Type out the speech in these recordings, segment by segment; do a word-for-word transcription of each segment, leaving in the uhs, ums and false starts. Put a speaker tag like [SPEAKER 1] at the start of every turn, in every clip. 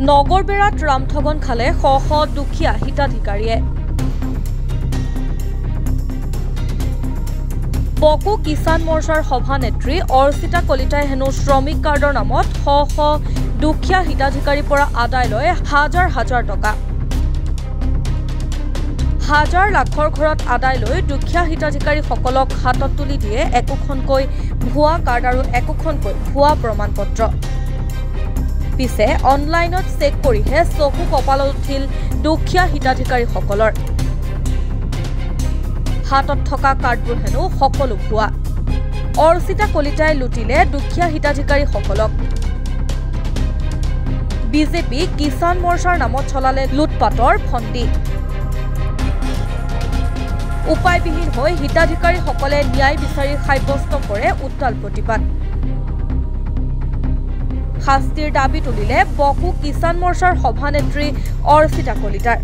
[SPEAKER 1] নগৰবেৰাত ৰামঠগন খালে শ শ দুখীয়া হিতাধিকাৰীয়ে। বকো কিষাণ মৰ্চাৰ সভানেত্ৰী অৰ্চিতা কলিতাই হেনো শ্ৰমিক কাৰ্ডৰ নামত শ শ দুখীয়া হিতাধিকাৰীৰ পৰা আদায় লয় হাজাৰ হাজাৰ টকা। হাজাৰ লাখৰ ঘৰত আদায় লৈ দুখীয়া হিতাধিকাৰীসকলক হাতত তুলি দিয়ে একোখনকৈ ভুৱা কাৰ্ড আৰু একোখনকৈ ভুৱা প্ৰমাণপত্ৰ। পিছে অনলাইনত চেক কৰিহে চকু কপালত উঠিল দুখীয়া হিতাধিকাৰীসকলৰ। হাতত থকা কাৰ্ডবোৰ হেনো সকলো ভুৱা। অৰ্চিতা কলিতাই লুটিলে দুখীয়া হিতাধিকাৰীসকলক। বিজেপি কিষাণ মৰ্চাৰ নামত চলালে লুটপাটৰ ফন্দি। উপায়বিহীন হৈ হিতাধিকাৰীসকলে ন্যায় বিচাৰি সাব্যস্ত কৰে উত্তাল প্ৰতিবাদ। শাস্তিৰ দাবী তুলিলে বকো কিষাণ মৰ্চাৰ সভানেত্ৰী অৰ্চিতা কলিতাৰ।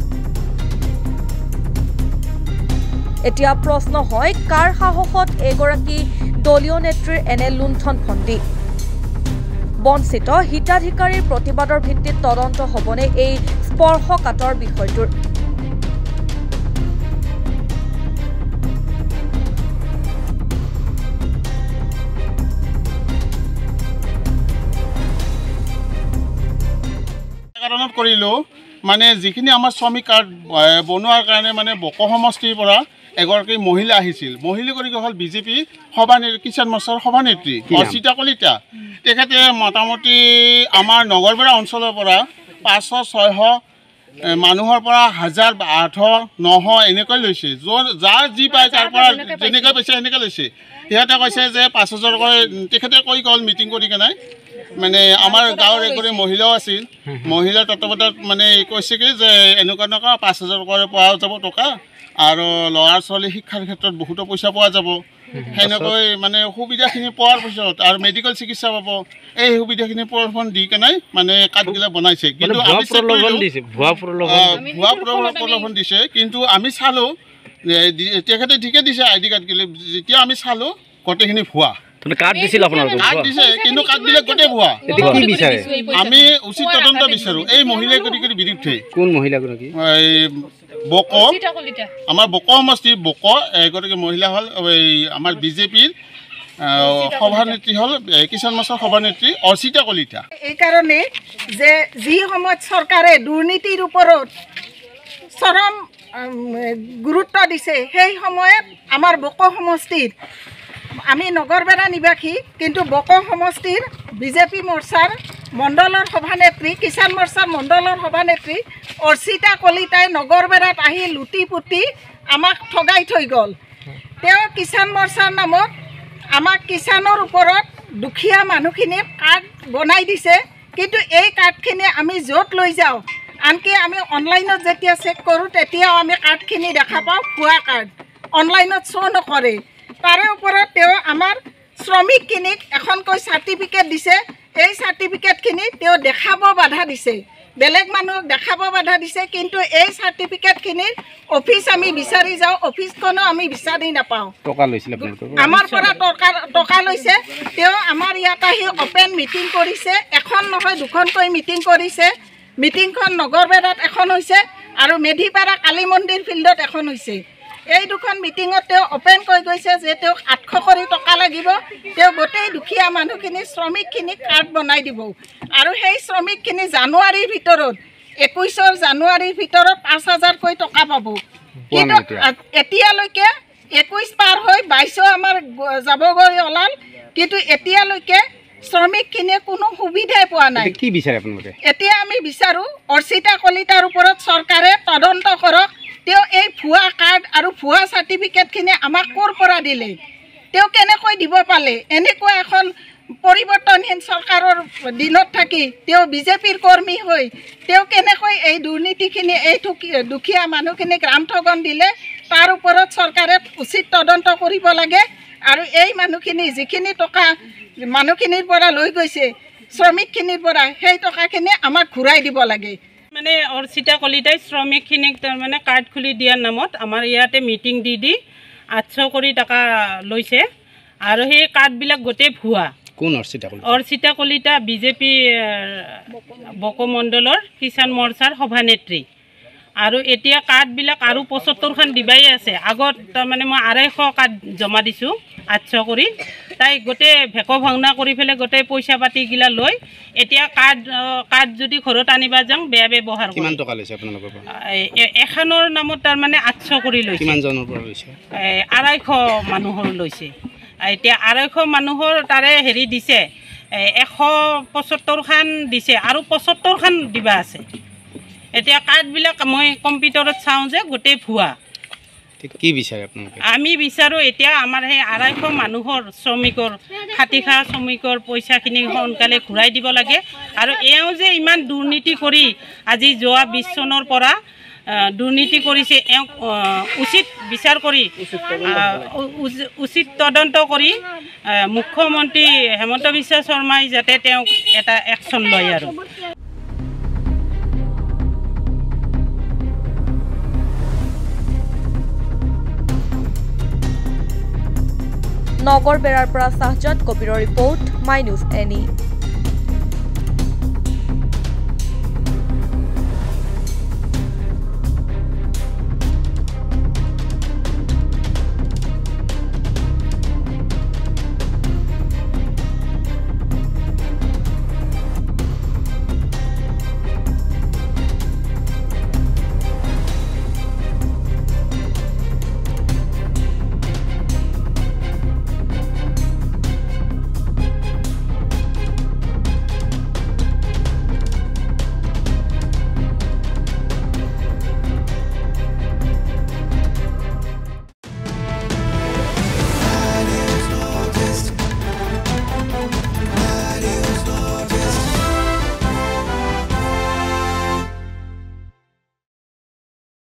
[SPEAKER 1] এতিয়া প্ৰশ্ন হয়, কাৰ সাহসত এগৰাকী দলীয় নেত্ৰীৰ এনে লুণ্ঠন ফন্দি? বঞ্চিত হিতাধিকাৰীৰ প্ৰতিবাদৰ ভিত্তিত তদন্ত হ'বনে এই স্পৰ্শকাতৰ বিষয়টোৰ?
[SPEAKER 2] কাৰণত কৰিলো মানে যিখিনি আমাৰ শ্ৰমিক কাৰ্ড বনোৱাৰ কাৰণে মানে বকো সমষ্টিৰ পৰা এগৰাকী মহিলা আহিছিল। মহিলাগৰাকী হ'ল বিজেপি সভানেত্ৰী কিষাণ মৰ্চাৰ সভানেত্ৰী অৰ্চিতা কলিতা। তেখেতে মোটামুটি আমাৰ নগৰবেৰা অঞ্চলৰ পৰা পাঁচশ ছয়শ মানুহৰ পৰা হাজাৰ আঠশ নশ এনেকৈ লৈছে। য'ত যাৰ যি পায় তাৰ পৰা যেনেকৈ পাইছে সেনেকৈ লৈছে। সিহঁতে কৈছে যে পাঁচ হাজাৰকৈ তেখেতে কৈ গ'ল মিটিং কৰি কেনে মানে আমাৰ গাঁৱৰ এগৰাকী মহিলাও আছিল। মহিলাৰ তত্বাৱধানত মানে কৈছে কি যে এনেকুৱা এনেকুৱা পাঁচ হাজাৰ টকা পোৱা যাব টকা আৰু ল'ৰা ছোৱালী শিক্ষাৰ ক্ষেত্ৰত বহুতো পইচা পোৱা যাব। সেনেকৈ মানে সুবিধাখিনি পোৱাৰ পিছত আৰু মেডিকেল চিকিৎসা পাব। এই সুবিধাখিনি প্ৰলোভন দি কেনে মানে কাৰ্ডবিলাক বনাইছে। কিন্তু আমি ভুৱা প্ৰলোভন দিছে। কিন্তু আমি চালোঁ তেখেতে ঠিকে দিছে আই ডি কাৰ্ডগিলা। যেতিয়া আমি চালোঁ গোটেইখিনি ভুৱা কাৰ্ড দিছিল। আপোনালোকে কাৰ্ড দিছে কিন্তু কাৰ্ডবিলাক গোটেই ভুৱা। কি বিচাৰে? আমি উচিত তদন্ত বিচাৰোঁ এই মহিলাগৰাকীৰ বিৰুদ্ধে। কোন মহিলাগৰাকী? বকো আমাৰ বকো সমষ্টিৰ বকো এগৰাকী মহিলা হ'ল এই আমাৰ বিজেপিৰ সভানেত্ৰী হ'ল কিষাণ মৰ্চাৰ সভানেত্ৰী অৰ্চিতা কলিতা।
[SPEAKER 3] এইকাৰণে যে যি সময়ত চৰকাৰে দুৰ্নীতিৰ ওপৰত চৰম গুৰুত্ব দিছে সেই সময়ত আমাৰ বকো সমষ্টিৰ আমি নগৰবেৰা নিবাসী কিন্তু বকো সমষ্টিৰ বিজেপি মৰ্চাৰ মণ্ডলৰ সভানেত্ৰী কিষাণ মৰ্চাৰ মণ্ডলৰ সভানেত্ৰী অৰ্চিতা কলিতাই নগৰবেৰাত আহি লুটি পুতি আমাক ঠগাই থৈ গ'ল। তেওঁ কিষাণ মৰ্চাৰ নামত আমাক কিষাণৰ ওপৰত দুখীয়া মানুহখিনিৰ কাৰ্ড বনাই দিছে। কিন্তু এই কাৰ্ডখিনি আমি য'ত লৈ যাওঁ, আনকি আমি অনলাইনত যেতিয়া চেক কৰোঁ তেতিয়াও আমি কাৰ্ডখিনি দেখা পাওঁ ভুৱা কাৰ্ড, অনলাইনত শ্ব' নকৰে। তাৰে ওপৰত তেওঁ আমাৰ শ্ৰমিকখিনিক এখনকৈ চাৰ্টিফিকেট দিছে। এই চাৰ্টিফিকেটখিনি তেওঁ দেখাব বাধা দিছে, বেলেগ মানুহক দেখাব বাধা দিছে। কিন্তু এই চাৰ্টিফিকেটখিনিৰ অফিচ আমি বিচাৰি যাওঁ, অফিচখনো আমি বিচাৰি নাপাওঁ। টকা লৈছিল আমাৰ পৰা টকা টকা লৈছে। তেওঁ আমাৰ ইয়াত আহি অপেন মিটিং কৰিছে। এখন নহয় দুখনকৈ মিটিং কৰিছে। মিটিংখন নগৰবেৰাত এখন হৈছে আৰু মেধিপাৰা কালী মন্দিৰ ফিল্ডত এখন হৈছে। এই দুখন মিটিঙত তেওঁ অপেন কৈ গৈছে যে তেওঁক আঠশ কৰি টকা লাগিব। তেওঁ গোটেই দুখীয়া মানুহখিনি শ্ৰমিকখিনিক কাৰ্ড বনাই দিব আৰু সেই শ্ৰমিকখিনি জানুৱাৰীৰ ভিতৰত একৈছৰ জানুৱাৰীৰ ভিতৰত পাঁচ হাজাৰকৈ টকা পাব। কিন্তু এতিয়ালৈকে একৈছ পাৰ হৈ বাইছও আমাৰ যাবগৈ ওলাল। কিন্তু এতিয়ালৈকে শ্ৰমিকখিনিয়ে কোনো সুবিধাই পোৱা নাই। কি বিচাৰে আপোনালোকে? এতিয়া আমি বিচাৰোঁ অৰ্চিতা কলিতাৰ ওপৰত চৰকাৰে তদন্ত কৰক। তেওঁ এই ভুৱা কাৰ্ড আৰু ভুৱা চাৰ্টিফিকেটখিনি আমাক ক'ৰ পৰা দিলে? তেওঁ কেনেকৈ দিব পালে? এনেকুৱা এখন পৰিৱৰ্তনহীন চৰকাৰৰ দিনত থাকি তেওঁ বিজেপিৰ কৰ্মী হৈ তেওঁ কেনেকৈ এই দুৰ্নীতিখিনি এই দুখীয়া মানুহখিনিক ৰামঠগন দিলে? তাৰ ওপৰত চৰকাৰে উচিত তদন্ত কৰিব লাগে আৰু এই মানুহখিনি যিখিনি টকা মানুহখিনিৰ পৰা লৈ গৈছে শ্ৰমিকখিনিৰ পৰা সেই টকাখিনি আমাক ঘূৰাই দিব লাগে।
[SPEAKER 4] মানে অৰ্চিতা কলিতাই শ্ৰমিকখিনিক তাৰমানে কাৰ্ড খুলি দিয়াৰ নামত আমাৰ ইয়াতে মিটিং দি দি আঠশ কোটি টকা লৈছে আৰু সেই কাৰ্ডবিলাক গোটেই ভুৱা।
[SPEAKER 5] কোন অৰ্চিতা কলিতা
[SPEAKER 4] অৰ্চিতা কলিতা বিজেপি বকো মণ্ডলৰ কিষাণ মৰ্চাৰ সভানেত্ৰী আৰু এতিয়া কাৰ্ডবিলাক আৰু পঁচত্তৰখন দিবাই আছে আগত তাৰমানে মই আঢ়ৈশ কাৰ্ড জমা দিছোঁ আঠশ কৰি তাই গোটেই ভেক ভাওনা কৰি পেলাই গোটেই পইচা পাতিগিলা লৈ এতিয়া কাৰ্ড কাৰ্ড যদি ঘৰত আনিবা যাওঁ বেয়া ব্যৱহাৰ
[SPEAKER 5] কিমান টকা লৈছে আপোনালোকৰ পৰা
[SPEAKER 4] এখনৰ নামত তাৰমানে আঠশ কৰি লৈছে
[SPEAKER 5] কিমানজনৰ পৰা লৈছে
[SPEAKER 4] আঢ়ৈশ মানুহৰ লৈছে এতিয়া আঢ়ৈশ মানুহৰ তাৰে হেৰি দিছে এশ পঁচত্তৰখন দিছে আৰু পঁচত্তৰখন দিবা আছে এতিয়া কাৰ্ডবিলাক মই কম্পিউটাৰত চাওঁ যে গোটেই ভুৱা
[SPEAKER 5] কি বিচাৰে আপোনালোকে
[SPEAKER 4] আমি বিচাৰোঁ এতিয়া আমাৰ সেই আঢ়ৈশ মানুহৰ শ্ৰমিকৰ খাটি খা শ্ৰমিকৰ পইচাখিনি সোনকালে ঘূৰাই দিব লাগে আৰু এওঁ যে ইমান দুৰ্নীতি কৰি আজি যোৱা বিছ চনৰ পৰা দুৰ্নীতি কৰিছে এওঁক উচিত বিচাৰ কৰি উচিত তদন্ত কৰি মুখ্যমন্ত্ৰী হেমন্ত বিশ্ব শৰ্মাই যাতে তেওঁক এটা একশ্যন লয় আৰু
[SPEAKER 1] নগৰ বেৰাৰ পৰা চাহজাদ কবিৰৰ ৰিপৰ্ট মাই নিউজ এনি।